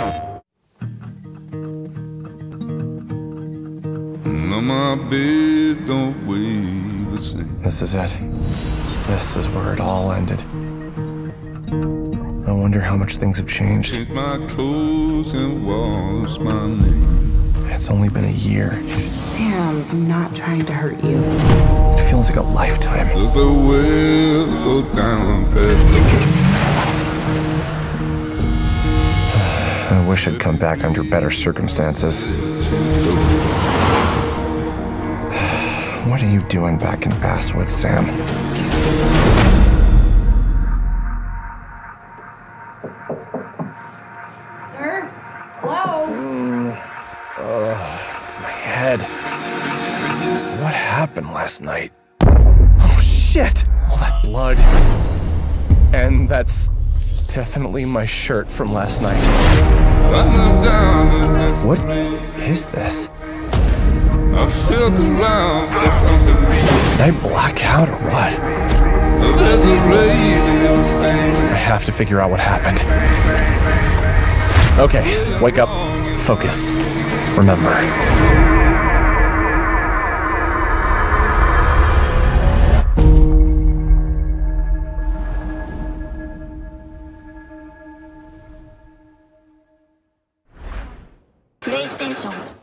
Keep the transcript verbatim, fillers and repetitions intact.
My bed don't weigh the same. This is it. This is where it all ended. I wonder how much things have changed. Take my clothes and wash my name. It's only been a year. Sam, I'm not trying to hurt you. It feels like a lifetime. Does the well go down past I wish I'd come back under better circumstances. What are you doing back in Basswood, Sam? Sir? Hello? Mm, uh, my head. What happened last night? Oh, shit! All that blood. And that's definitely my shirt from last night. What is this? I felt around for something. Did I black out or what? There's a lady in the stage. I have to figure out what happened. Okay, wake up. Focus. Remember. PlayStation